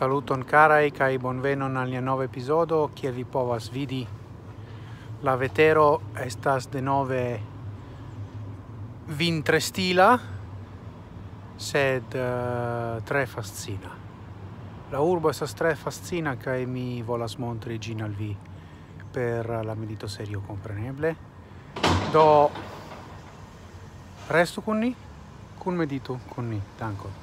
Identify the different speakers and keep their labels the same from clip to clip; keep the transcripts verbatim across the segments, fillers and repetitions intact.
Speaker 1: Saluton carai kai bonvenon al nia nova episodo. Kiel vi povas vidi, la vetero estas de nove vintrestila, sed uh, tre fascina. La urbo estas tre fascina kai mi volas montri gin al vi per la medito serio compreneble. Do restu con ni, kun medito con ni. Dankon.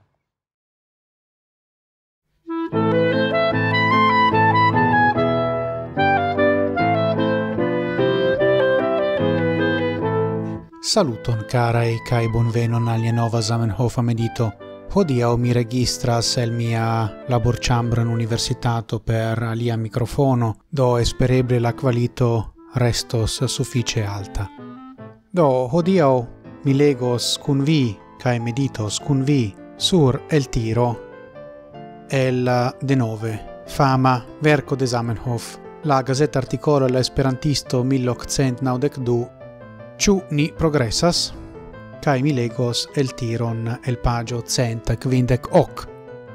Speaker 1: Saluton carai kai bonvenon al nia nova Zamenhof medito. Hodiaŭ mi registras el mia laborĉambro en universitato per alia microfono, do espereble la kvalito restos sufiĉe alta. Do hodiaŭ mi legos kun vi kai meditos kun vi sur el tiro el denove fama verco de Zamenhof, la gazeta articolo l'esperantisto mil ottocent naŭdekdu. Ciu ni progressas, kai mi legos el tiron el pagio cent quindec hoc.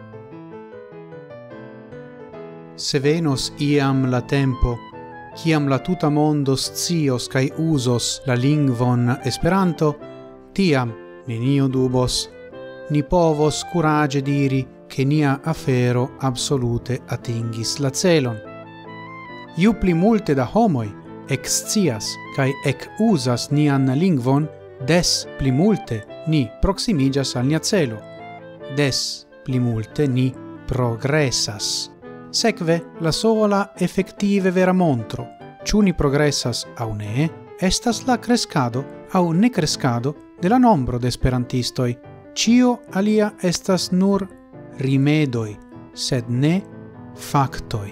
Speaker 1: Se venos iam la tempo, ciam la tuta mondo scios kai usos la lingvon Esperanto, tiam neniu dubos, ni povos curage diri che nia afero absolute atingis la celon. Iu pli multe da homoi excias kai ec usas nian lingvon, des pli multe ni proximigas al nia celo, des pli multe ni progressas. Sekve la sola effettive vera montro, ciu ni progressas au ne, estas la crescado au ne crescado de la nombro de esperantistoi. Cio alia estas nur rimedoi, sed ne factoi.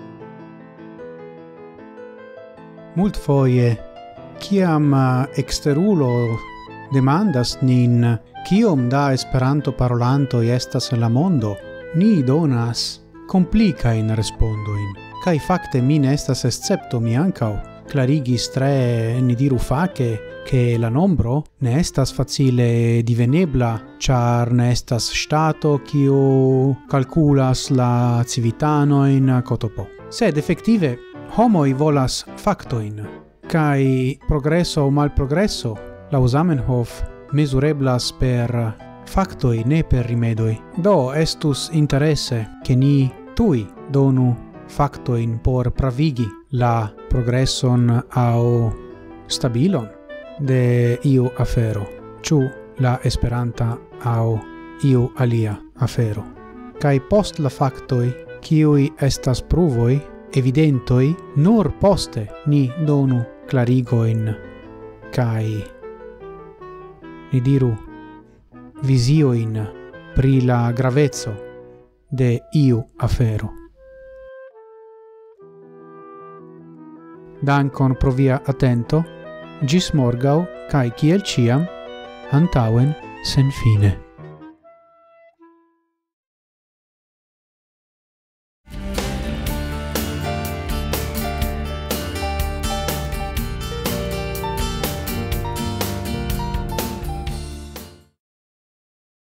Speaker 1: Mult foie, ciam exterulo demandas nin kiom da Esperanto parolantoi estas en la mondo, ni donas complicain respondoin, kai facte mi ne estas escepto mi ancau. Clarigis tre, ni diru face, che la nombro ne estas facile divenebla, char ne estas stato kiu calculas la civitanoin cotopo. Sed effective, homoi volas factoin, kai progresso o mal progresso, la Zamenhof mesureblas per factoi, ne per rimedoi. Do estus interesse che ni tui donu factoin por pravigi la progresson au stabilon de iu afero, ciu la esperanta au iu alia afero. Kai post la factoi, kiui estas pruvoi, evidentoi, nur poste ni donu clarigoin kai ni diru visioin pri la gravezzo de iu afero. Dankon pro via attento, gis morgau kai kiel ciam antauen sen fine.